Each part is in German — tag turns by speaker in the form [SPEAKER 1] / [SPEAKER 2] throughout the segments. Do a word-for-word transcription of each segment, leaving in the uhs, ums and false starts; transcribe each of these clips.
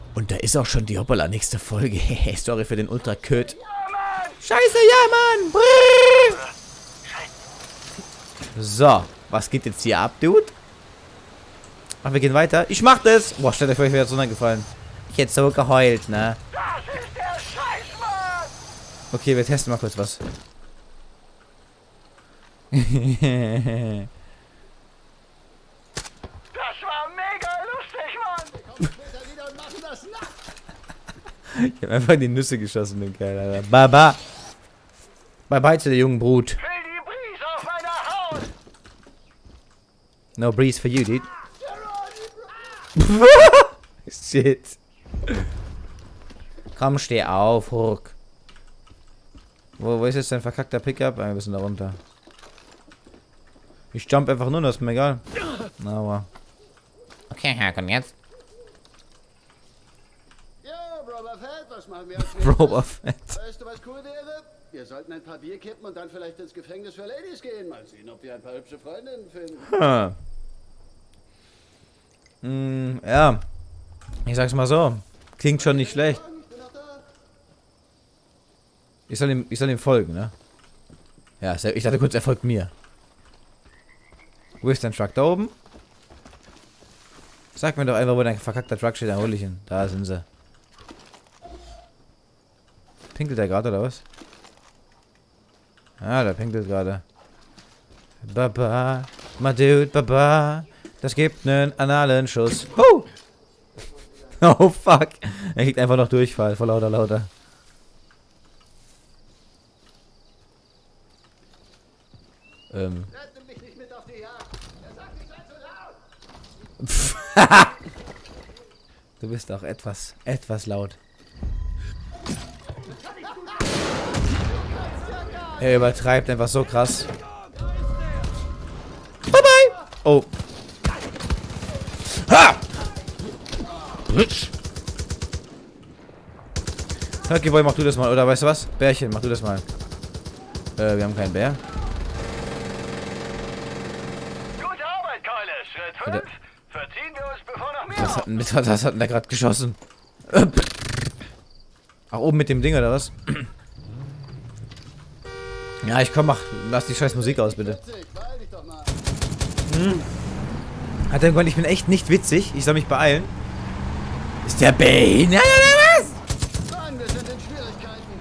[SPEAKER 1] Und da ist auch schon die hoppala nächste Folge. Sorry für den Ultra-Köt. Scheiße, ja, Mann! Brrr. So, was geht jetzt hier ab, Dude? Ach, wir gehen weiter. Ich mach das! Boah, stellt euch vor, ich wäre jetzt runtergefallen. Ich hätte so geheult, ne?
[SPEAKER 2] Das ist der Scheißmann!
[SPEAKER 1] Okay, wir testen mal kurz was.
[SPEAKER 2] Das war mega lustig, Mann! Komm später wieder und machen das nach!
[SPEAKER 1] Ich hab einfach in die Nüsse geschossen, den Kerl, Alter. Baba! Bye bye zu der jungen Brut.
[SPEAKER 2] Will die Brise auf meiner Haut!
[SPEAKER 1] No breeze for you, dude. Shit. Komm, steh auf, Hook. Wo, wo ist jetzt dein verkackter Pickup? Ein bisschen da runter. Ich jump einfach nur, das ist mir egal. Aber. Okay, Herr, komm jetzt.
[SPEAKER 2] Ja, Boba Fett, was machen wir als
[SPEAKER 1] Boba Fett.
[SPEAKER 2] Weißt du, was cool wäre? Wir sollten ein paar Bier kippen und dann vielleicht ins Gefängnis für Ladies gehen. Mal sehen, ob wir ein paar hübsche Freundinnen finden.
[SPEAKER 1] Hm. Hm, ja. Ich sag's mal so. Klingt schon nicht schlecht. Ich soll ihm, ich soll ihm folgen, ne? Ja, ich dachte kurz, er folgt mir. Wo ist dein Truck? Da oben? Sag mir doch einfach, wo dein verkackter Truck steht, dann hol ich ihn. Da sind sie. Pinkelt der gerade, oder was? Ah, der pinkelt gerade. Baba, my dude, Baba. Das gibt einen analen Schuss. Oh! Oh, fuck. Er kriegt einfach noch Durchfall. Vor lauter, lauter. Ähm. Du bist auch etwas, etwas laut. Er übertreibt einfach so krass. Bye bye! Oh. Ha! Okay, Boy, mach du das mal. Oder weißt du was? Bärchen, mach du das mal. Äh, wir haben keinen Bär.
[SPEAKER 2] Gute Arbeit, Keule. Schritt fünf. Verziehen wir uns, bevor noch mehr.
[SPEAKER 1] Was hat denn, was hat denn der gerade geschossen? Ach, oben mit dem Ding, oder was? Ja, ich komm, mach. Lass die scheiß Musik aus, bitte. Hm. Hat er gesagt, ich bin echt nicht witzig. Ich soll mich beeilen. Ist der Bane? Ja, ja, was?
[SPEAKER 2] Mann, wir sind in Schwierigkeiten.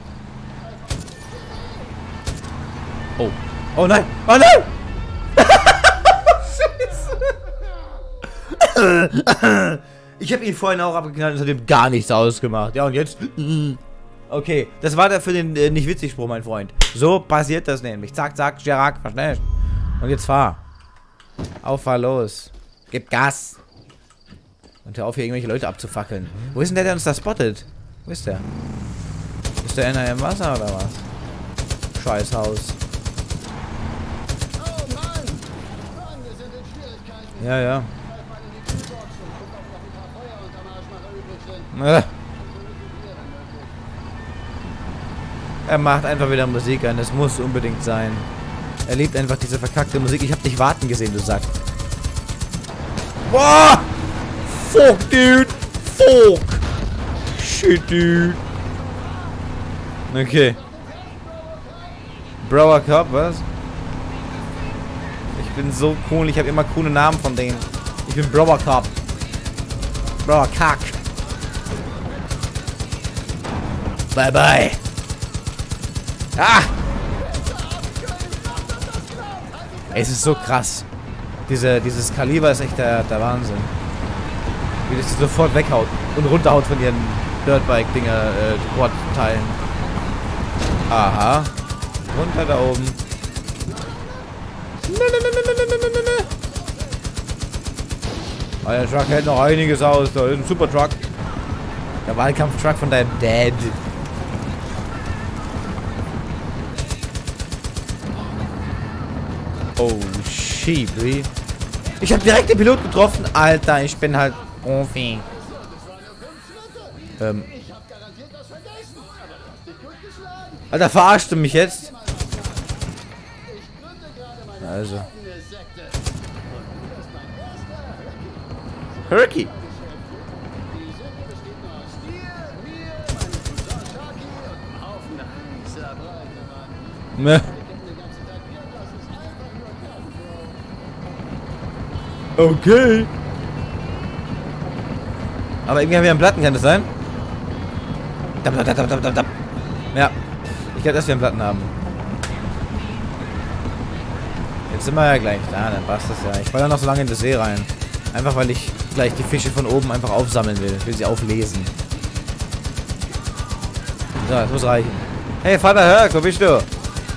[SPEAKER 1] Oh. Oh nein. Oh nein! Scheiße. Ich habe ihn vorhin auch abgeknallt und hat ihm gar nichts ausgemacht. Ja, und jetzt? Okay, das war der für den äh, nicht witzig Spruch, mein Freund. So passiert das nämlich. Zack, zack, Chirac, verschnell. Und jetzt fahr. Auf, fahr los. Gib Gas. Und hör auf, hier irgendwelche Leute abzufackeln. Wo ist denn der, der uns da spottet? Wo ist der? Ist der in einem Wasser oder was? Scheißhaus.
[SPEAKER 2] Oh Mann! Mann, wir sind in Schwierigkeiten.
[SPEAKER 1] Ja, ja. Äh. Er macht einfach wieder Musik an. Das muss unbedingt sein. Er liebt einfach diese verkackte Musik. Ich hab dich warten gesehen, du Sack. Boah! Fuck, dude! Fuck! Shit, dude! Okay. Brower Cup, was? Ich bin so cool. Ich habe immer coole Namen von denen. Ich bin Brower Cup. Brower Kack. Bye, bye. Ah! Ey, es ist so krass. Diese, dieses Kaliber ist echt der, der Wahnsinn. Wie das sie sofort weghaut und runterhaut von ihren Dirtbike-Dinger, äh, Quad-Teilen. Aha. Runter da oben. Ne, ne, ne, ne, ne, ne, ne, ne. Oh, der Truck hält noch einiges aus. Da ist ein super Truck. Der Wahlkampf-Truck von deinem Dad. Oh, shit, wie? Ich hab direkt den Pilot getroffen. Alter, ich bin halt Profi. Ähm. Alter, verarscht du mich jetzt? Also. Ne. Okay. Aber irgendwie haben wir einen Platten, kann das sein? Ja. Ich glaube, dass wir einen Platten haben. Jetzt sind wir ja gleich da, dann passt das ja. Ich falle noch so lange in die See rein. Einfach weil ich gleich die Fische von oben einfach aufsammeln will. Ich will sie auflesen. So, das muss reichen. Hey, Vater, hör, wo bist du?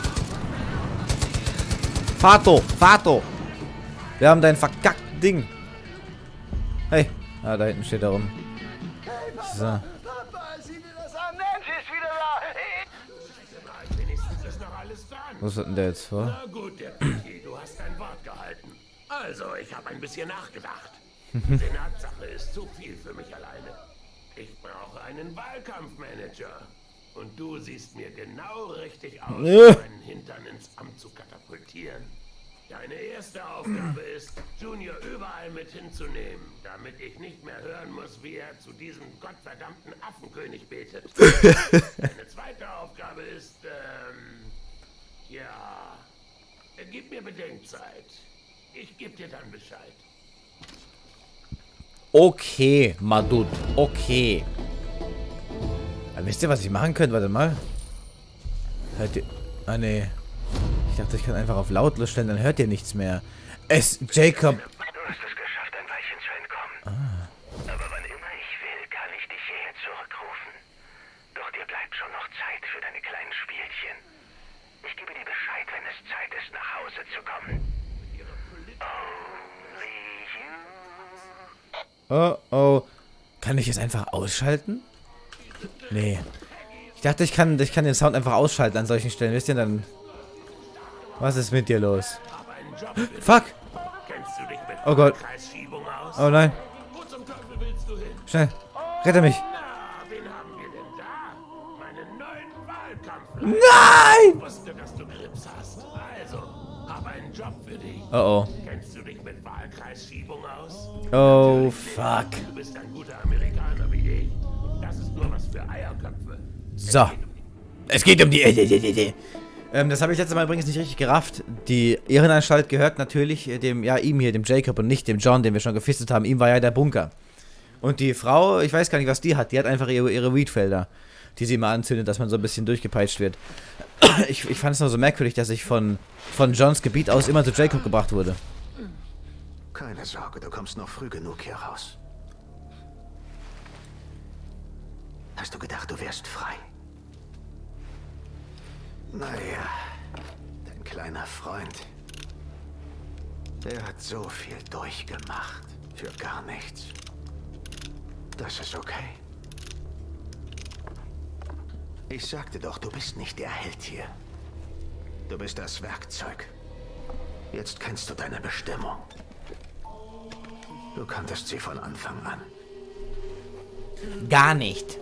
[SPEAKER 1] Vater, Vater. Wir haben dein verkacktes Ding. Hey. Ah, da hinten steht er rum. So.
[SPEAKER 3] Papa, sieh dir das an. Nancy ist wieder da.
[SPEAKER 4] Wenigstens ist noch alles dran.
[SPEAKER 1] Was hat denn der jetzt vor?
[SPEAKER 4] Na gut, der Petit, du hast dein Wort gehalten. Also, ich habe ein bisschen nachgedacht. Die Senatssache ist zu viel für mich alleine. Ich brauche einen Wahlkampfmanager. Und du siehst mir genau richtig aus, um
[SPEAKER 1] Ja.
[SPEAKER 4] meinen Hintern ins Amt zu katapultieren. Deine erste Aufgabe ist, Junior überall mit hinzunehmen, damit ich nicht mehr hören muss, wie er zu diesem gottverdammten Affenkönig betet. Deine zweite Aufgabe ist, ähm, ja, gib mir Bedenkzeit. Ich gebe dir dann Bescheid.
[SPEAKER 1] Okay, Madud. Okay. Aber wisst ihr, was ich machen könnte? Warte mal. Hört ihr... Ah, nee. Ich dachte, ich kann einfach auf lautlos stellen, dann hört ihr nichts mehr. Es... Jacob...
[SPEAKER 3] Du hast es geschafft, ein Weilchen zu entkommen. Ah. Aber wann immer ich will, kann ich dich hierher zurückrufen. Doch dir bleibt schon noch Zeit für deine kleinen Spielchen. Ich gebe dir Bescheid, wenn es Zeit ist, nach Hause zu kommen. Only you.
[SPEAKER 1] Oh, oh. Kann ich es einfach ausschalten? Nee. Ich dachte, ich kann, ich kann den Sound einfach ausschalten an solchen Stellen. Wisst ihr dann... Was ist mit dir los? Fuck! Oh Gott. Oh nein. Schnell. Rette mich. Nein! Oh oh.
[SPEAKER 4] Kennst du dich mit Wahlkreisschiebung aus?
[SPEAKER 1] Oh fuck.
[SPEAKER 4] Du bist ein guter Amerikaner wie ich. Das ist nur was für Eierköpfe.
[SPEAKER 1] So. Es geht um die... Ähm, das habe ich letztes Mal übrigens nicht richtig gerafft. Die Irrenanstalt gehört natürlich dem, ja, ihm hier, dem Jacob und nicht dem John, den wir schon gefistet haben. Ihm war ja der Bunker. Und die Frau, ich weiß gar nicht, was die hat. Die hat einfach ihre, ihre Weedfelder, die sie immer anzündet, dass man so ein bisschen durchgepeitscht wird. Ich, ich fand es nur so merkwürdig, dass ich von, von Johns Gebiet aus immer zu Jacob gebracht wurde.
[SPEAKER 3] Keine Sorge, du kommst noch früh genug hier raus. Hast du gedacht, du wärst frei? Naja, dein kleiner Freund, der hat so viel durchgemacht für gar nichts. Das ist okay. Ich sagte doch, du bist nicht der Held hier. Du bist das Werkzeug. Jetzt kennst du deine Bestimmung. Du kanntest sie von Anfang an.
[SPEAKER 1] Gar nicht.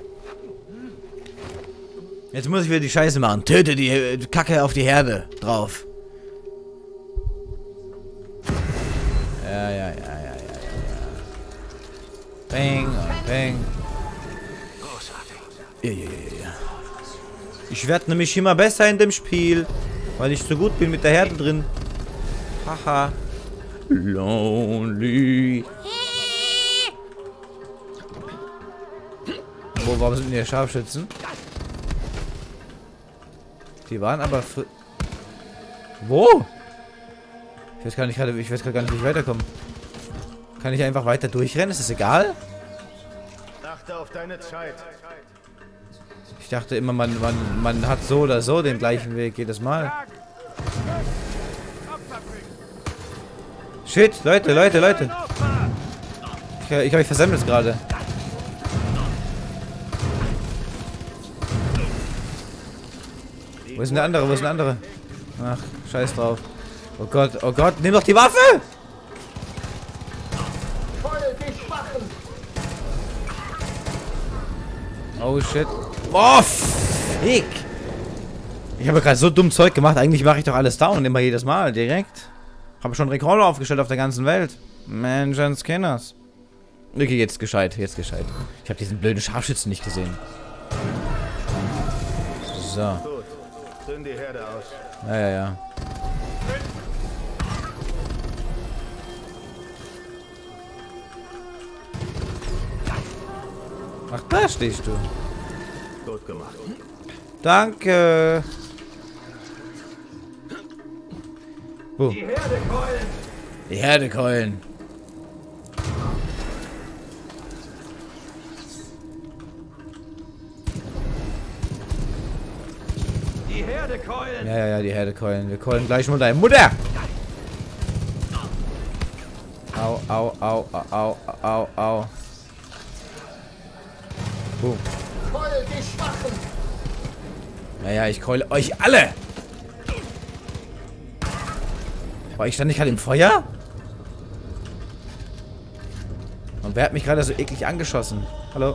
[SPEAKER 1] Jetzt muss ich wieder die Scheiße machen. Töte die äh, Kacke auf die Herde drauf. Ja, ja, ja, ja, ja, ja. Bang und bang.
[SPEAKER 3] Großartig.
[SPEAKER 1] Ja, ja, ja, ja. Ich werde nämlich immer besser in dem Spiel, weil ich so gut bin mit der Herde drin. Haha. Lonely. Wo, warum sind denn hier Scharfschützen? Die waren aber für... Wo? Ich weiß gar nicht gerade, ich weiß gar nicht, wie ich weiterkomme. Kann ich einfach weiter durchrennen? Ist das egal?
[SPEAKER 3] Achte auf deine Zeit.
[SPEAKER 1] Ich dachte immer, man, man, man hat so oder so den gleichen Weg jedes Mal. Shit, Leute, Leute, Leute. Ich, ich habe mich versammelt gerade. Wo ist denn der andere? Wo ist denn der andere? Ach, scheiß drauf. Oh Gott, oh Gott, nimm doch die Waffe! Oh shit. Oh, fick! Ich habe gerade so dumm Zeug gemacht. Eigentlich mache ich doch alles down, immer jedes Mal, direkt. Habe schon Rekorder aufgestellt auf der ganzen Welt. Menschens Kinders. Okay, jetzt gescheit, jetzt gescheit. Ich habe diesen blöden Scharfschützen nicht gesehen. So.
[SPEAKER 2] Zünd die Herde aus.
[SPEAKER 1] Ja, ja, ja. Ach, da stehst du.
[SPEAKER 2] Gut gemacht.
[SPEAKER 1] Danke. Oh.
[SPEAKER 4] Die Herdekeulen!
[SPEAKER 1] Die Herdekeulen.
[SPEAKER 4] Die Herdekeulen!
[SPEAKER 1] Ja, ja, ja, die Herdekeulen. Wir keulen gleich nur deine Mutter. Au, au, au, au, au, au, au. Boom.
[SPEAKER 2] Keul die Schwachen!
[SPEAKER 1] Ja, ja, ich keule euch alle. War ich stand nicht gerade im Feuer? Und wer hat mich gerade so eklig angeschossen? Hallo?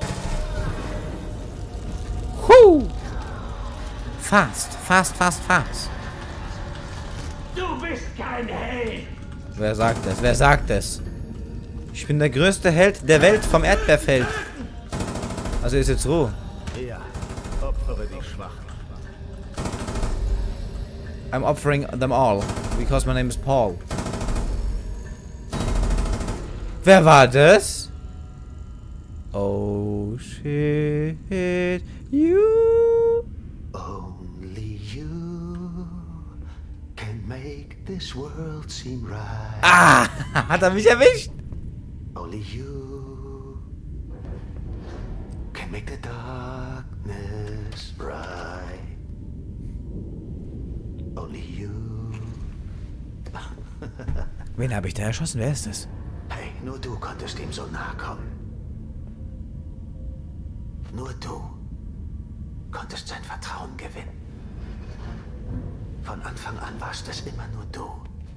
[SPEAKER 1] Huh. Fast, fast, fast, fast.
[SPEAKER 4] Du bist kein Held!
[SPEAKER 1] Wer sagt das? Wer sagt es? Ich bin der größte Held der Welt vom Erdbeerfeld. Also ist jetzt Ruhe.
[SPEAKER 2] Ja, opfere die Schwachen.
[SPEAKER 1] I'm offering them all. Because my name is Paul. Wer war das? Oh shit. You.
[SPEAKER 2] Only you can make this world seem right.
[SPEAKER 1] Ah! Hat er mich erwischt?
[SPEAKER 2] Only you can make the darkness bright. Only you.
[SPEAKER 1] Wen habe ich da erschossen? Wer ist das?
[SPEAKER 2] Hey, nur du konntest ihm so nahe kommen. Nur du konntest sein Vertrauen gewinnen. Von Anfang an warst es immer nur du.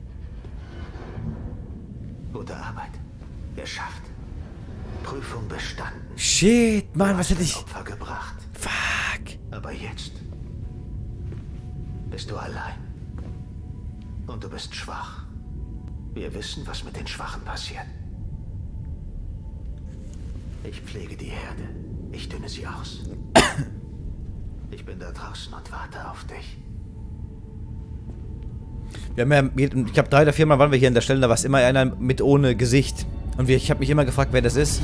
[SPEAKER 2] Gute Arbeit. Geschafft. Prüfung bestanden.
[SPEAKER 1] Shit, Mann, was hätte
[SPEAKER 2] Du hast
[SPEAKER 1] ich...
[SPEAKER 2] ein Opfer gebracht.
[SPEAKER 1] Fuck.
[SPEAKER 2] Aber jetzt bist du allein. Und du bist schwach. Wir wissen, was mit den Schwachen passiert. Ich pflege die Herde. Ich dünne sie aus. Ich bin da draußen und warte auf dich.
[SPEAKER 1] Wir haben ja, ich glaube drei oder vier Mal waren wir hier an der Stelle, da war es immer einer mit ohne Gesicht. Und wir, ich habe mich immer gefragt, wer das ist.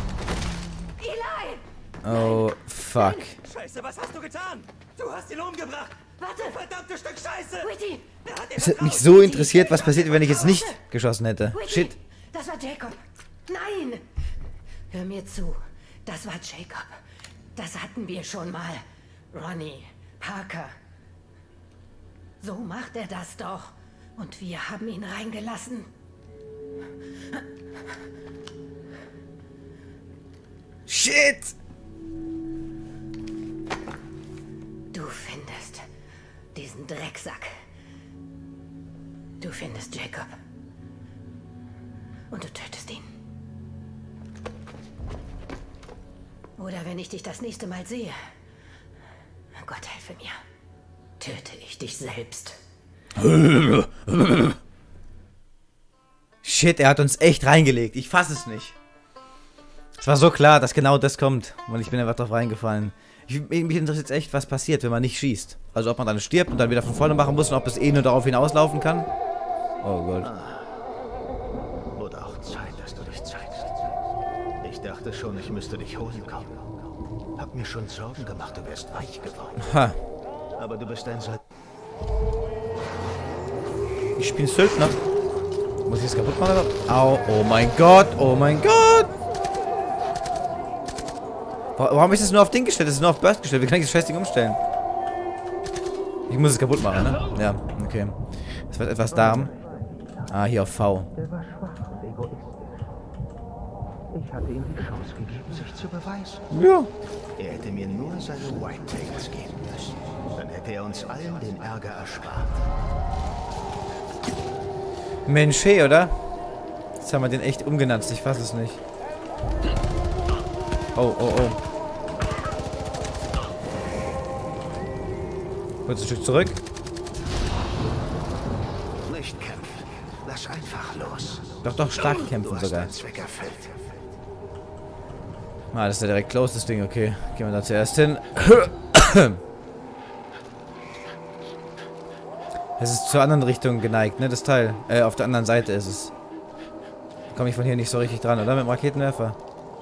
[SPEAKER 5] Eli!
[SPEAKER 1] Oh, fuck.
[SPEAKER 6] Scheiße, was hast du getan? Du hast ihn umgebracht!
[SPEAKER 5] Warte!
[SPEAKER 6] Verdammtes Stück Scheiße!
[SPEAKER 5] Witty!
[SPEAKER 6] Er hat ihn
[SPEAKER 1] Es hat mich
[SPEAKER 6] verkauft.
[SPEAKER 1] so interessiert, was passiert, wenn ich jetzt nicht geschossen hätte.
[SPEAKER 5] Witty!
[SPEAKER 1] Shit.
[SPEAKER 5] Das war Jacob! Nein! Hör mir zu. Das war Jacob. Das hatten wir schon mal. Ronnie, Parker. So macht er das doch. Und wir haben ihn reingelassen.
[SPEAKER 1] Shit!
[SPEAKER 5] Du findest diesen Drecksack. Du findest Jacob. Und du tötest ihn. Oder wenn ich dich das nächste Mal sehe, Gott helfe mir, töte ich dich selbst.
[SPEAKER 1] Shit, er hat uns echt reingelegt. Ich fasse es nicht. Es war so klar, dass genau das kommt. Und ich bin einfach drauf reingefallen. Ich, mich interessiert jetzt echt, was passiert, wenn man nicht schießt. Also ob man dann stirbt und dann wieder von vorne machen muss und ob es eh nur darauf hinauslaufen kann. Oh Gott.
[SPEAKER 2] Wurde auch Zeit, dass du dich zeigst. Ich dachte schon, ich müsste dich holen kommen. Hab mir schon Sorgen gemacht, du wärst weich geworden.
[SPEAKER 1] Ha.
[SPEAKER 2] Aber du bist ein Soldat.
[SPEAKER 1] Ich bin Söldner. Muss ich das kaputt machen? Oder? Au. Oh mein Gott. Oh mein Gott. Warum ist das nur auf Ding gestellt? Das ist nur auf Burst gestellt. Wie kann ich das scheiß Ding umstellen? Ich muss es kaputt machen, ne? Ja, okay. Das wird etwas Darm. Ah, hier auf V.
[SPEAKER 2] Er war schwach und egoistisch. Ich hatte ihm die Chance gegeben, sich zu beweisen.
[SPEAKER 1] Ja.
[SPEAKER 2] Er hätte mir nur seine Whitetails geben müssen. Dann hätte er uns allen den Ärger erspart.
[SPEAKER 1] Mensch, hey, oder? Jetzt haben wir den echt umgenannt. Ich fass es nicht. Oh, oh, oh. Kurz ein Stück zurück.
[SPEAKER 2] Nicht kämpfen. Lass einfach los.
[SPEAKER 1] Doch, doch, stark
[SPEAKER 2] Du
[SPEAKER 1] kämpfen
[SPEAKER 2] hast
[SPEAKER 1] sogar.
[SPEAKER 2] deinen Zweck erfüllt.
[SPEAKER 1] Ah, das ist ja direkt close, das Ding. Okay, gehen wir da zuerst hin. Es ist zur anderen Richtung geneigt, ne, das Teil. Äh, auf der anderen Seite ist es. Da komme ich von hier nicht so richtig dran, oder? Mit dem Raketenwerfer.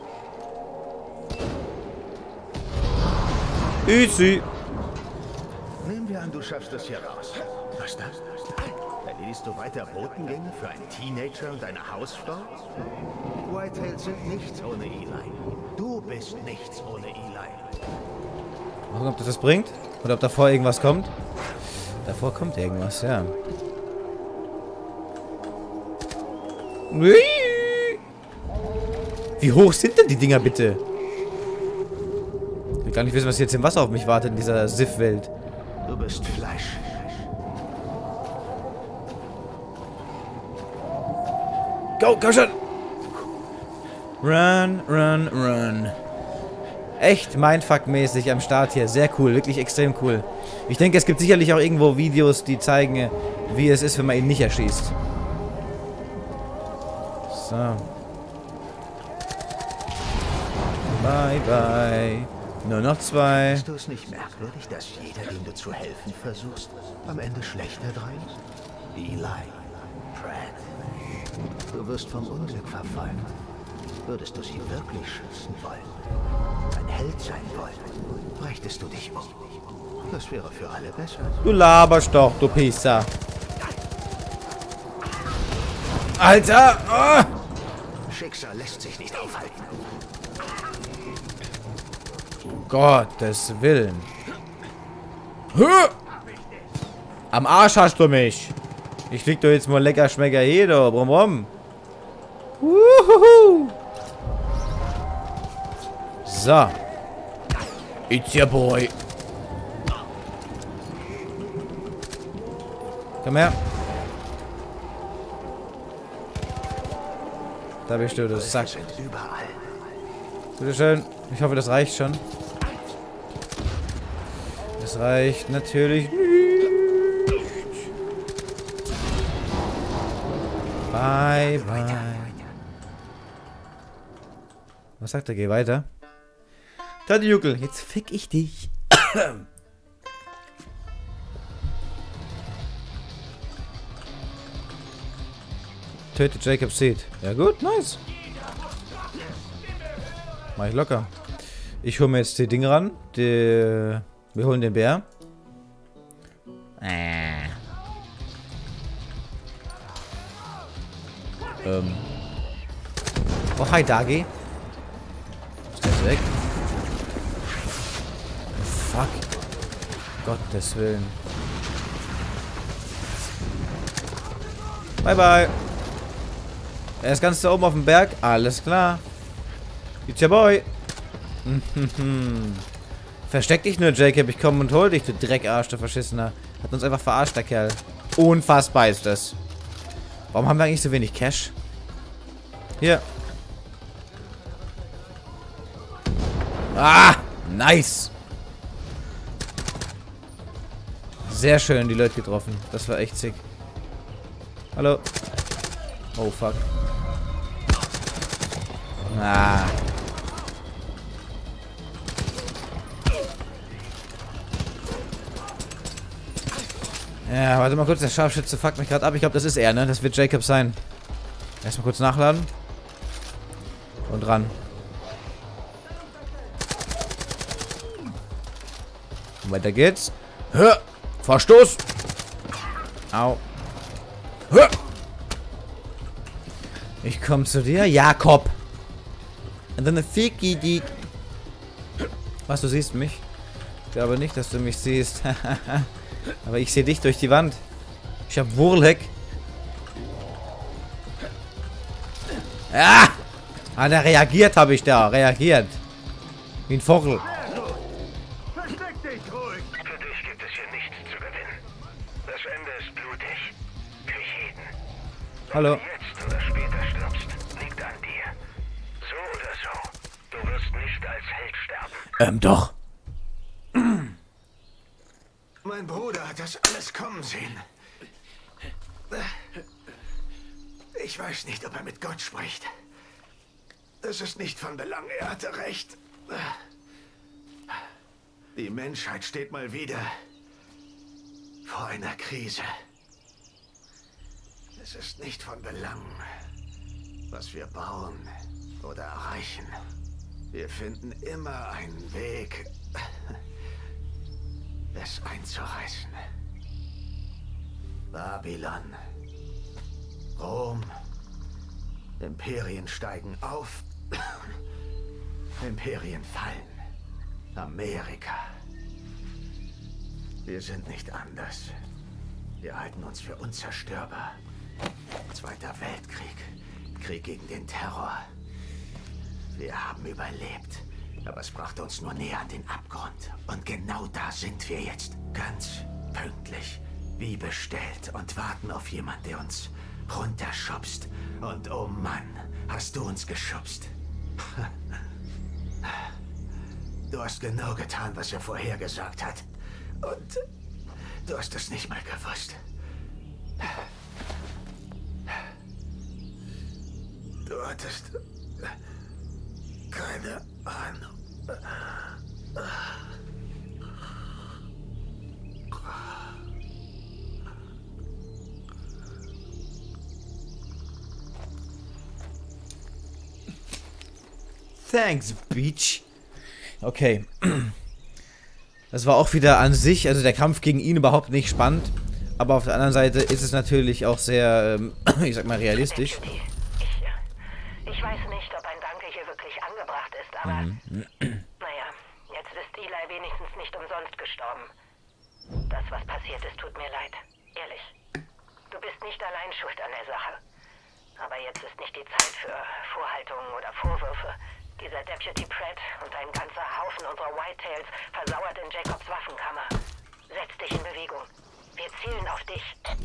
[SPEAKER 1] Easy.
[SPEAKER 2] Nehmen wir an, du schaffst es hier raus. Was das? Erledigst du weiter Botengänge für einen Teenager und eine Hausfrau? Whitetails sind nichts ohne Eli. Du bist nichts ohne Eli.
[SPEAKER 1] Mal gucken, ob das das bringt. Oder ob davor irgendwas kommt. Davor kommt irgendwas, ja. Wie hoch sind denn die Dinger bitte? Ich will gar nicht wissen, was jetzt im Wasser auf mich wartet in dieser Siff-Welt.
[SPEAKER 2] Du bist Fleisch.
[SPEAKER 1] Go, komm schon! Run, run, run. Echt Mindfuck-mäßig am Start hier. Sehr cool, wirklich extrem cool. Ich denke, es gibt sicherlich auch irgendwo Videos, die zeigen, wie es ist, wenn man ihn nicht erschießt. So. Bye, bye. Nur noch zwei.
[SPEAKER 2] Ist du es nicht merkwürdig, dass jeder, dem du zu helfen versuchst, am Ende schlechter dran ist? Eli, Pratt. Du wirst vom Unglück verfolgt. Würdest du sie wirklich schützen wollen? Ein Held sein wollen? Brächtest du dich um? Das wäre für alle besser.
[SPEAKER 1] Du laberst doch, du Pizza. Alter! Oh!
[SPEAKER 2] Schicksal lässt sich nicht aufhalten.
[SPEAKER 1] Gottes Willen. Hö! Am Arsch hast du mich. Ich flieg doch jetzt mal lecker Schmecker hier, da. Brumm, brumm. Wuhuhu. So. It's your boy. Komm her. Da bist du, du Sack. Bitteschön. Ich hoffe, das reicht schon. Das reicht natürlich nicht. Bye, bye. Was sagt er? Geh weiter. Tati Juckel, jetzt fick ich dich. Töte Jacob Seed. Ja gut, nice. Mach ich locker. Ich hole mir jetzt die Dinge ran. Die, wir holen den Bär. Äh. Ähm. Oh, hi, Dagi. Ist der jetzt weg? Fuck. Gottes Willen. Bye, bye. Er ist ganz da oben auf dem Berg. Alles klar. It's your boy. Versteck dich nur, Jacob. Ich komme und hol dich, du Dreckarsch, du Verschissener. Hat uns einfach verarscht, der Kerl. Unfassbar ist das. Warum haben wir eigentlich so wenig Cash? Hier. Ah, nice. Sehr schön die Leute getroffen. Das war echt sick. Hallo. Oh, fuck. Ah. Ja, warte mal kurz, der Scharfschütze fuckt mich gerade ab. Ich glaube, das ist er, ne? Das wird Jacob sein. Erstmal kurz nachladen. Und ran. Und weiter geht's. Hör! Verstoß! Au. Hör! Ich komm zu dir, Jakob. Und dann eine Ficky, die... Was, du siehst mich? Ich glaube nicht, dass du mich siehst. Aber ich sehe dich durch die Wand. Ich hab Wurleck. Ah! Ah, der reagiert, habe ich da. Reagiert. Wie ein Vogel.
[SPEAKER 3] Versteck dich ruhig. Für dich gibt es hier nichts zu gewinnen. Das Ende ist blutig. Für jeden.
[SPEAKER 1] Hallo.
[SPEAKER 3] Ob du jetzt oder später stirbst, liegt an dir. So oder so. Du wirst nicht als Held sterben.
[SPEAKER 1] Ähm, doch.
[SPEAKER 2] Mein Bruder hat das alles kommen sehen. Ich weiß nicht, ob er mit Gott spricht. Das ist nicht von Belang, er hatte recht. Die Menschheit steht mal wieder vor einer Krise. Es ist nicht von Belang, was wir bauen oder erreichen. Wir finden immer einen Weg, es einzureißen. Babylon, Rom, Imperien steigen auf, Imperien fallen. Amerika. Wir sind nicht anders. Wir halten uns für unzerstörbar. Zweiter Weltkrieg. Krieg gegen den Terror. Wir haben überlebt. Aber es brachte uns nur näher an den Abgrund. Und genau da sind wir jetzt. Ganz pünktlich. Wie bestellt. Und warten auf jemanden, der uns runterschubst. Und oh Mann, hast du uns geschubst. Du hast genau getan, was er vorhergesagt hat. Und du hast es nicht mal gewusst. Du hattest keine Ahnung.
[SPEAKER 1] Thanks, Beach. Okay. Das war auch wieder an sich, also der Kampf gegen ihn überhaupt nicht spannend. Aber auf der anderen Seite ist es natürlich auch sehr, ähm, ich sag mal, realistisch.
[SPEAKER 5] Ich, ich weiß nicht, ob ein Danke hier wirklich angebracht ist, aber
[SPEAKER 1] Mhm.
[SPEAKER 5] naja, jetzt ist Eli wenigstens nicht umsonst gestorben. Das, was passiert ist, tut mir leid. Ehrlich. Du bist nicht allein schuld an der Sache. Aber jetzt ist nicht die Zeit für Vorhaltungen oder Vorwürfe. Dieser Deputy Pratt und ein ganzer Haufen unserer Whitetails versauert in Jacobs Waffenkammer. Setz dich in Bewegung. Wir zielen auf dich.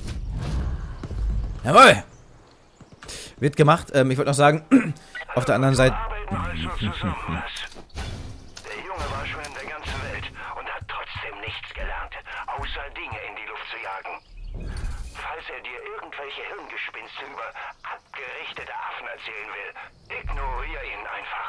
[SPEAKER 1] Jawohl! Wird gemacht. Ähm, ich wollte noch sagen, auf der anderen Seite...
[SPEAKER 3] Arbeiten also zusammen, was? Der Junge war schon in der ganzen Welt und hat trotzdem nichts gelernt, außer Dinge in die Luft zu jagen. Falls er dir irgendwelche Hirngespinste über abgerichtete Affen erzählen will, ignoriere ihn einfach.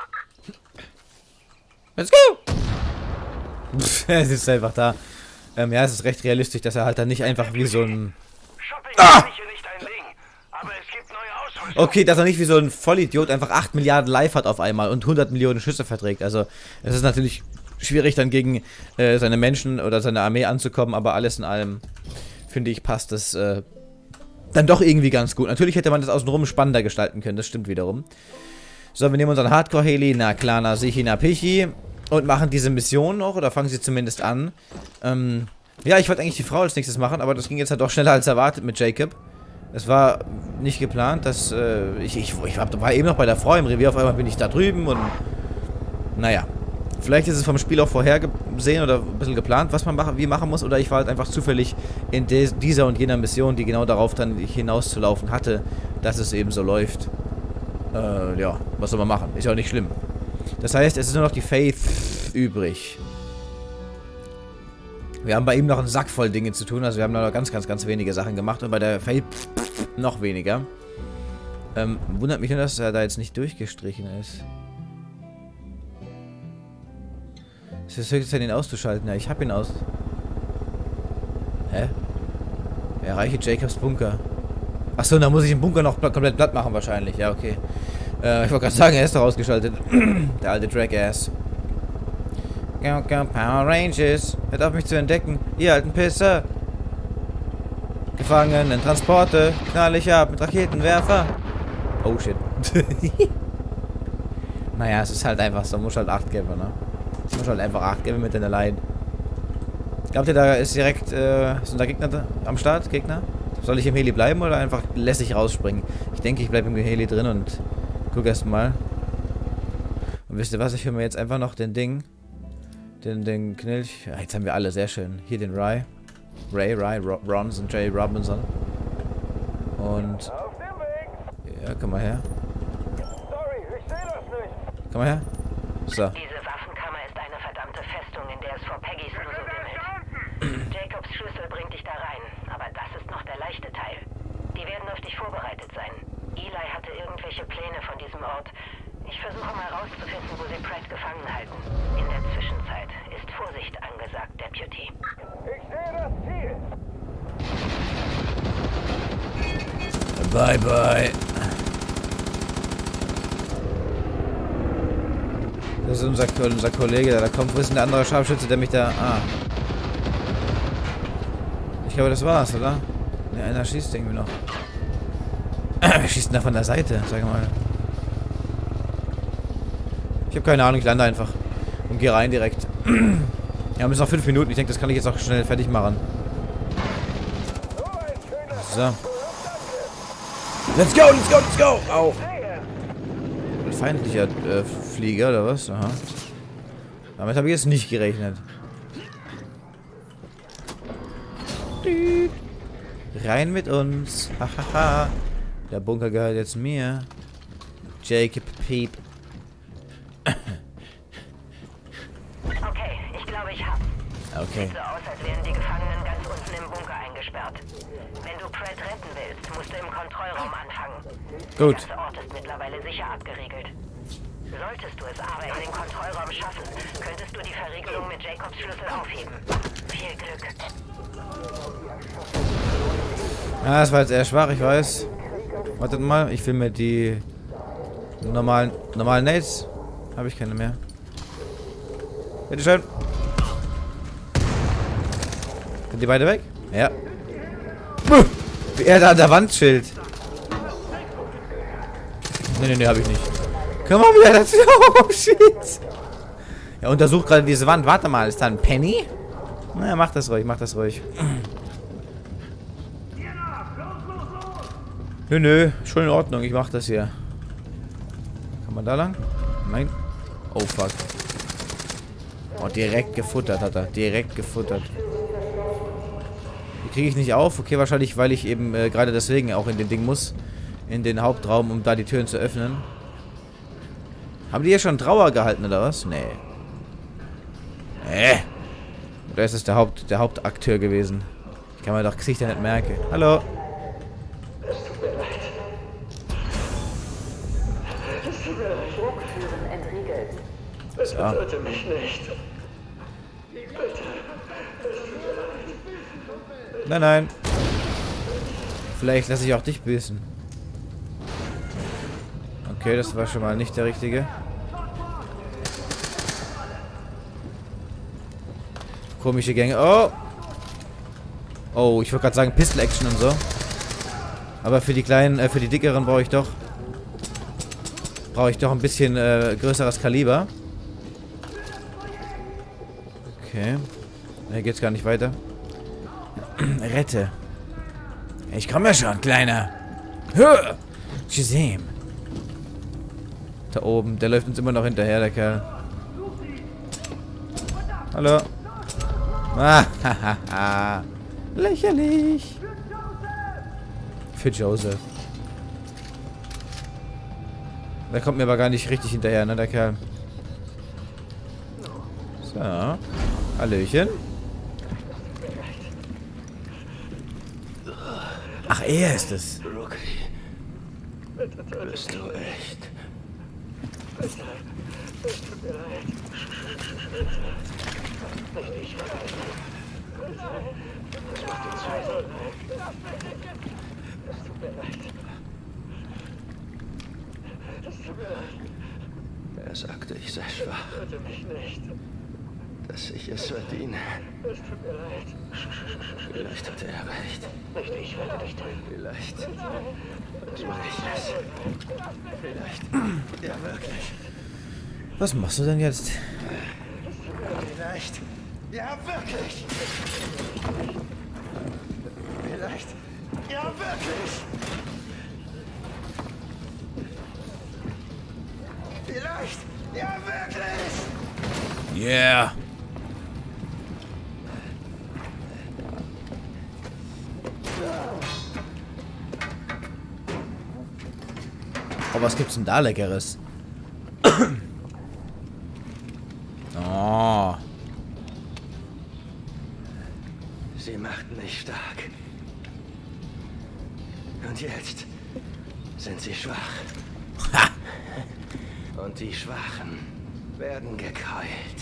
[SPEAKER 1] Let's go! Pff, es ist einfach da. Ähm, ja, es ist recht realistisch, dass er halt dann nicht einfach wie so ein...
[SPEAKER 3] Shopping
[SPEAKER 1] Ah!
[SPEAKER 3] ist sicher nicht dein Ding, aber es gibt neue Ausrüstung.
[SPEAKER 1] Okay, dass er nicht wie so ein Vollidiot einfach acht Milliarden Live hat auf einmal und hundert Millionen Schüsse verträgt. Also, es ist natürlich schwierig, dann gegen äh, seine Menschen oder seine Armee anzukommen, aber alles in allem, finde ich, passt das äh, dann doch irgendwie ganz gut. Natürlich hätte man das außenrum spannender gestalten können, das stimmt wiederum. So, wir nehmen unseren Hardcore-Heli, na klar, na sichi, na pichi, und machen diese Mission noch, oder fangen sie zumindest an. Ähm, ja, ich wollte eigentlich die Frau als nächstes machen, aber das ging jetzt halt doch schneller als erwartet mit Jacob. Es war nicht geplant, dass, äh, ich, ich, ich war eben noch bei der Frau im Revier, auf einmal bin ich da drüben und, naja. Vielleicht ist es vom Spiel auch vorhergesehen oder ein bisschen geplant, was man machen, wie machen muss, oder ich war halt einfach zufällig in dieser und jener Mission, die genau darauf dann hinauszulaufen hatte, dass es eben so läuft. Äh, ja, was soll man machen? Ist ja auch nicht schlimm. Das heißt, es ist nur noch die Faith übrig. Wir haben bei ihm noch einen Sack voll Dinge zu tun, also wir haben noch ganz, ganz, ganz wenige Sachen gemacht und bei der Faith noch weniger. Ähm, wundert mich nur, dass er da jetzt nicht durchgestrichen ist. Es ist höchste Zeit, ihn auszuschalten. Ja, ich hab ihn aus. Hä? Erreiche Jacobs Bunker. Achso, da muss ich den Bunker noch pl komplett platt machen wahrscheinlich. Ja, okay. Äh, ich wollte gerade sagen, er ist doch ausgeschaltet. Der alte Drag-Ass. Go, go, Power Rangers. Hört auf mich zu entdecken. Ihr alten Pisser. Gefangenen, Transporte. Knall ich ab mit Raketenwerfer. Oh, shit. Naja, es ist halt einfach so. Muss halt acht geben, ne? Muss halt einfach acht geben mit deiner Line. Glaubt ihr, da ist direkt, äh, sind da Gegner da, am Start? Gegner? Soll ich im Heli bleiben oder einfach lässig rausspringen? Ich denke, ich bleibe im Heli drin und guck erst mal. Und wisst ihr was? Ich höre mir jetzt einfach noch den Ding. Den, den Knilch. Ja, jetzt haben wir alle, sehr schön. Hier den Ray. Ray, Ray, Ronson, Jay Robinson. Und. Ja, komm mal her.
[SPEAKER 6] Sorry, ich sehe das nicht.
[SPEAKER 1] Komm mal her. So.
[SPEAKER 5] Diese Waffenkammer ist eine verdammte Festung, in der es vor Peggys nur so wimmelt. Jacobs Schlüssel bringt dich da rein, aber das ist noch der leichte Teil. Die werden auf dich vorbereitet sein. Eli hatte irgendwelche Pläne von diesem Ort. Ich versuche mal rauszufinden, wo sie Pratt gefangen halten. In der Zwischenzeit ist Vorsicht angesagt, Deputy.
[SPEAKER 6] Ich sehe das Ziel.
[SPEAKER 1] Bye, bye. Das ist unser, unser Kollege, da kommt. Wo ist denn der andere Scharfschütze, der mich da... Ah. Ich glaube, das war's, oder? Ne, einer schießt irgendwie noch. Wer schießt denn da von der Seite? Sag mal. Ich habe keine Ahnung, ich lande einfach. Und gehe rein direkt. Wir haben jetzt noch fünf Minuten. Ich denke, das kann ich jetzt auch schnell fertig machen. So. Let's go, let's go, let's go! Au! Ein feindlicher äh, Flieger, oder was? Aha. Damit habe ich jetzt nicht gerechnet. Rein mit uns. Hahaha. Der Bunker gehört jetzt mir. Jacob Peep.
[SPEAKER 5] Okay, ich glaube, ich hab's.
[SPEAKER 1] Okay.
[SPEAKER 5] Sieht so aus, als wären die Gefangenen ganz unten im Bunker eingesperrt. Wenn du Pratt retten willst, musst du im Kontrollraum anfangen.
[SPEAKER 1] Gut.
[SPEAKER 5] Der ganze Ort ist mittlerweile sicher abgeriegelt. Solltest du es aber in den Kontrollraum schaffen, könntest du die Verriegelung mit Jacobs Schlüssel aufheben. Viel Glück.
[SPEAKER 1] Ja, das war jetzt eher schwach, ich weiß. Wartet mal, ich will mir die normalen, normalen Nades. Habe ich keine mehr. Bitteschön. Sind die beide weg? Ja. Wie er da an der Wand chillt. Ne, ne, ne, hab ich nicht. Komm mal wieder dazu. Oh, shit. Er untersucht gerade diese Wand. Warte mal, ist da ein Penny? Na, mach das ruhig, mach das ruhig. Nö, nö, schon in Ordnung, ich mach das hier. Kann man da lang? Nein. Oh, fuck. Oh, direkt gefuttert hat er. Direkt gefuttert. Die kriege ich nicht auf. Okay, wahrscheinlich, weil ich eben äh, gerade deswegen auch in den Ding muss. In den Hauptraum, um da die Türen zu öffnen. Haben die hier schon Trauer gehalten, oder was? Nee. Nee. Oder ist das der, Haupt, der Hauptakteur gewesen? Ich kann mir doch Gesichter nicht merken. Hallo.
[SPEAKER 6] Es tut mir leid. Es tut mir leid.
[SPEAKER 5] Drucktüren entriegelt.
[SPEAKER 6] Bitte
[SPEAKER 1] So.
[SPEAKER 6] töte mich nicht. Bitte. Es tut mir leid.
[SPEAKER 1] Nein, nein. Vielleicht lasse ich auch dich büßen. Okay, das war schon mal nicht der richtige. Komische Gänge. Oh! Oh, ich wollte gerade sagen Pistol-Action und so. Aber für die kleinen, äh, für die dickeren brauche ich doch... Brauche ich doch ein bisschen äh, größeres Kaliber. Okay. Hier geht's gar nicht weiter. Rette. Ich komme ja schon, Kleiner. Hör! Shazam. Da oben. Der läuft uns immer noch hinterher, der Kerl. Hallo. Ah, hahaha. Lächerlich. Für Joseph. Der kommt mir aber gar nicht richtig hinterher, ne, der Kerl. So. Hallöchen. Ach, er ist es.
[SPEAKER 2] Rookie. Bist du echt?
[SPEAKER 6] Es tut mir leid. Nicht ich. Das macht die Zeit so leid. Es tut mir leid. Es tut mir leid.
[SPEAKER 2] Er sagte, ich sei schwach,
[SPEAKER 6] Töte mich nicht.
[SPEAKER 2] dass ich es verdiene.
[SPEAKER 6] Es tut mir leid.
[SPEAKER 2] Vielleicht hatte er recht.
[SPEAKER 6] Nicht ich werde dich töten.
[SPEAKER 2] Vielleicht tue ich es. Vielleicht. Ja, wirklich.
[SPEAKER 1] Was machst du denn jetzt?
[SPEAKER 2] Vielleicht. Ja, wirklich. Vielleicht. Ja, wirklich. Vielleicht. Ja, wirklich.
[SPEAKER 1] Yeah. Oh, was gibt's denn da Leckeres? Oh.
[SPEAKER 2] Sie machten mich stark. Und jetzt sind sie schwach.
[SPEAKER 1] Ha.
[SPEAKER 2] Und die Schwachen werden gekeult.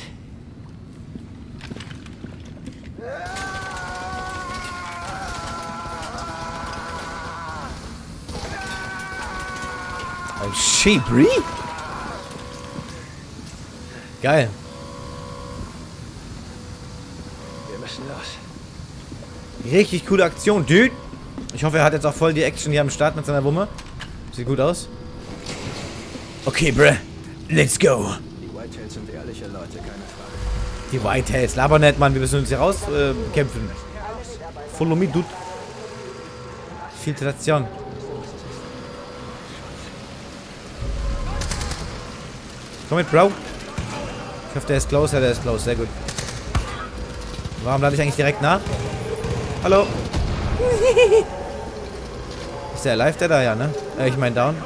[SPEAKER 1] Chibri? Geil.
[SPEAKER 6] Wir müssen los.
[SPEAKER 1] Richtig coole Aktion, Dude. Ich hoffe, er hat jetzt auch voll die Action hier am Start mit seiner Wumme. Sieht gut aus. Okay, bruh. Let's go.
[SPEAKER 6] Die Whitetails sind ehrliche Leute, keine Frage.
[SPEAKER 1] Die Whitetails. Laber nicht, Mann. Wir müssen uns hier raus äh, kämpfen. Follow me, Dude. Filtration. Komm mit, Bro. Ich hoffe, der ist close. Ja, der ist close. Sehr gut. Warum lade ich eigentlich direkt nach? Hallo. Ist der alive, der da? Ja, ne? Äh, ich mein down.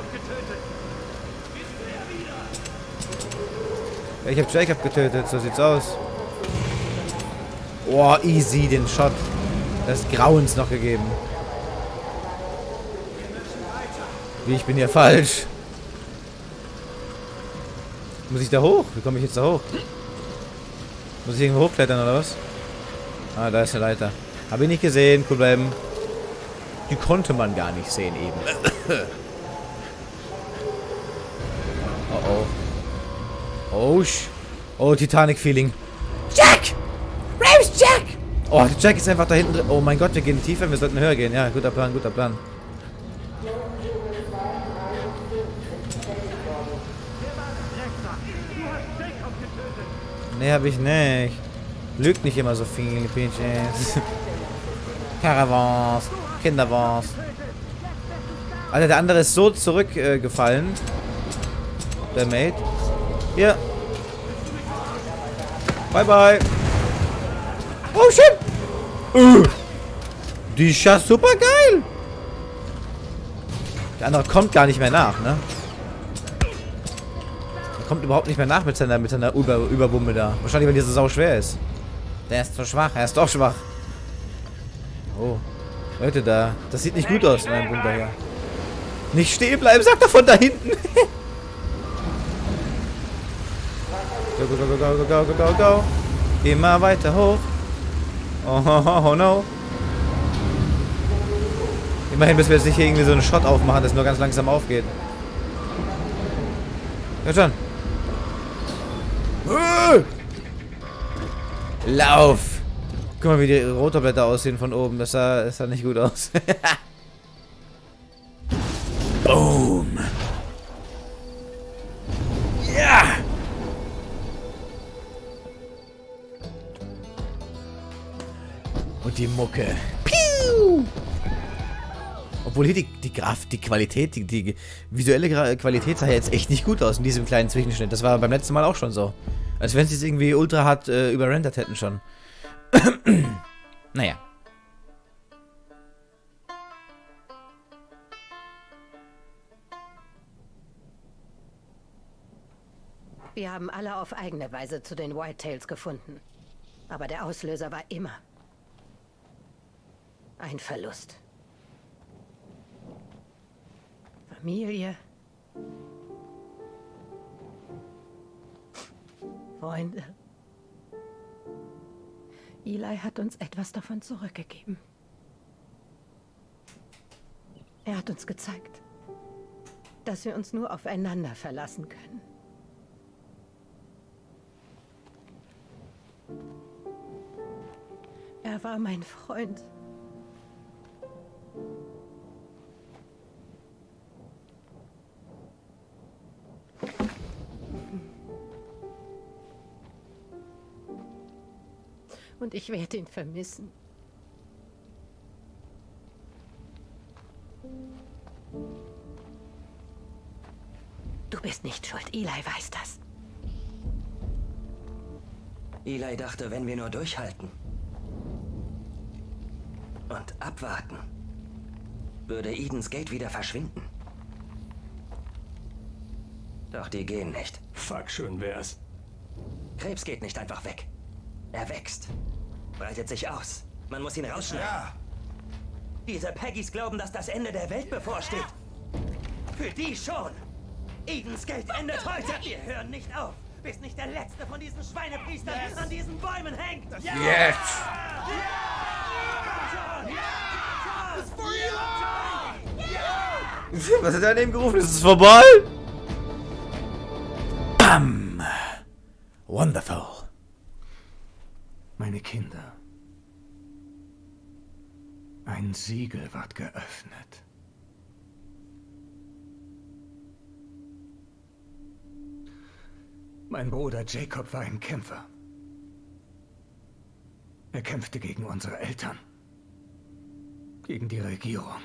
[SPEAKER 1] Ja, ich hab Jacob getötet. So sieht's aus. Oh, easy, den Shot des Grauens noch gegeben. Wie, ich bin hier falsch. Muss ich da hoch? Wie komme ich jetzt da hoch? Muss ich irgendwo hochklettern oder was? Ah, da ist eine Leiter. Habe ich nicht gesehen. Cool bleiben. Die konnte man gar nicht sehen eben. Oh oh. Oh, sch oh, Titanic-Feeling. Jack! Where is Jack? Oh, Jack ist einfach da hinten drin. Oh mein Gott, wir gehen tiefer. Wir sollten höher gehen. Ja, guter Plan, guter Plan. Nee, hab ich nicht. Lügt nicht immer so viel, Bitches. Caravans, Kinderwans. Alter, der andere ist so zurückgefallen. Äh, der Mate. Hier. Bye, bye. Oh, shit. Uh. Die ist ja super geil. Der andere kommt gar nicht mehr nach, ne? Er kommt überhaupt nicht mehr nach mit seiner, mit seiner Über Überwumme da. Wahrscheinlich, weil die so sau schwer ist. Der ist so schwach. Er ist doch schwach. Oh. Leute, da. Das sieht nicht gut aus in meinem Bunker hier. Nicht stehen bleiben, sagt er von da hinten. Go, go, go, go, go, go, go, go. Immer weiter hoch. Oh, oh, oh, oh no. Immerhin, bis wir jetzt nicht hier irgendwie so einen Shot aufmachen, das nur ganz langsam aufgeht. Ja schon. Uh! Lauf! Guck mal, wie die Rotorblätter aussehen von oben. Das sah, das sah nicht gut aus. Boom! Ja! Und die Mucke. Piu! Obwohl hier die, die Graf, die Qualität, die, die visuelle Gra Qualität sah jetzt echt nicht gut aus in diesem kleinen Zwischenschnitt. Das war beim letzten Mal auch schon so. Als wenn sie es irgendwie ultra hart äh, überrendert hätten schon. Naja.
[SPEAKER 5] Wir haben alle auf eigene Weise zu den Whitetails gefunden. Aber der Auslöser war immer ein Verlust. Familie. Freunde. Eli hat uns etwas davon zurückgegeben. Er hat uns gezeigt, dass wir uns nur aufeinander verlassen können. Er war mein Freund. Und ich werde ihn vermissen. Du bist nicht schuld. Eli weiß das.
[SPEAKER 7] Eli dachte, wenn wir nur durchhalten und abwarten, würde Edens Gate wieder verschwinden. Doch die gehen nicht.
[SPEAKER 4] Fuck, schön wär's.
[SPEAKER 7] Krebs geht nicht einfach weg. Er wächst, breitet sich aus. Man muss ihn rausschneiden. Ja. Diese Peggys glauben, dass das Ende der Welt bevorsteht. Für die schon. Edens Gate endet heute. Wir hören nicht auf, bis nicht der letzte von diesen Schweinepriestern yes. an diesen Bäumen hängt.
[SPEAKER 1] Jetzt! Yeah. Was hat er daneben gerufen? Ist es vorbei? Wonderful.
[SPEAKER 2] Meine Kinder. Ein Siegel ward geöffnet. Mein Bruder Jacob war ein Kämpfer. Er kämpfte gegen unsere Eltern. Gegen die Regierung.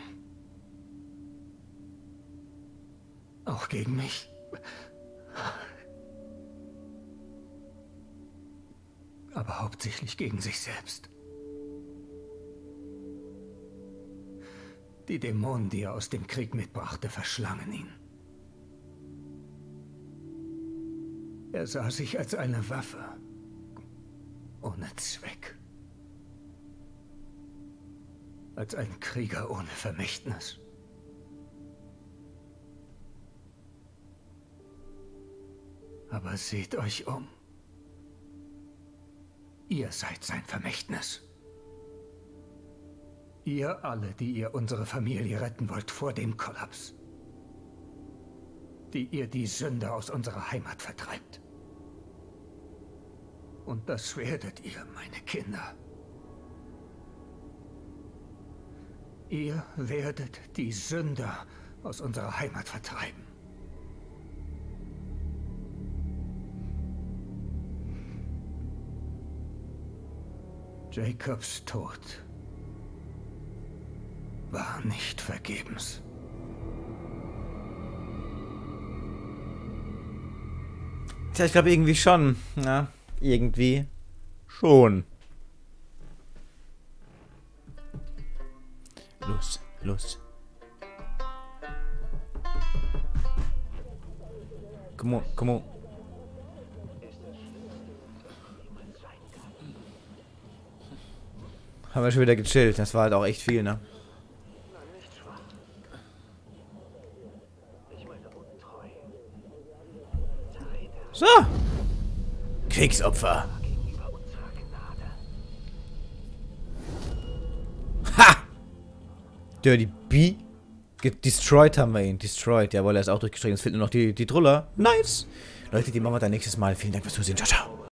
[SPEAKER 2] Auch gegen mich. Aber hauptsächlich gegen sich selbst. Die Dämonen, die er aus dem Krieg mitbrachte, verschlangen ihn. Er sah sich als eine Waffe, ohne Zweck. Als ein Krieger ohne Vermächtnis. Aber seht euch um. Ihr seid sein Vermächtnis. Ihr alle, die ihr unsere Familie retten wollt vor dem Kollaps. Die ihr die Sünde aus unserer Heimat vertreibt. Und das werdet ihr, meine Kinder. Ihr werdet die Sünder aus unserer Heimat vertreiben. Jacobs Tod war nicht vergebens.
[SPEAKER 1] Tja, ich glaube irgendwie schon. Ja, irgendwie schon. Los, los. Komm on, komm on. Haben wir schon wieder gechillt. Das war halt auch echt viel, ne? So. Kriegsopfer. Ha! Dirty B. Destroyed haben wir ihn. Destroyed. Jawohl, er ist auch durchgestrichen. Es fehlt nur noch die, die Truller. Nice. Leute, die machen wir dann nächstes Mal. Vielen Dank fürs Zusehen. Ciao, ciao.